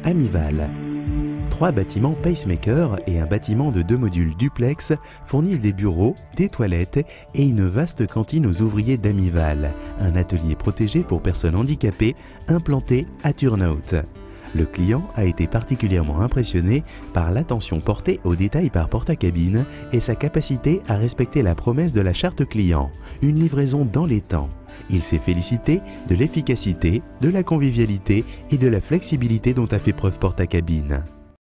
Amival. 3 bâtiments pacemaker et un bâtiment de 2 modules duplex fournissent des bureaux, des toilettes et une vaste cantine aux ouvriers d'Amival, un atelier protégé pour personnes handicapées implanté à Turnhout. Le client a été particulièrement impressionné par l'attention portée aux détails par Portakabine et sa capacité à respecter la promesse de la charte client, une livraison dans les temps. Il s'est félicité de l'efficacité, de la convivialité et de la flexibilité dont a fait preuve Portakabine.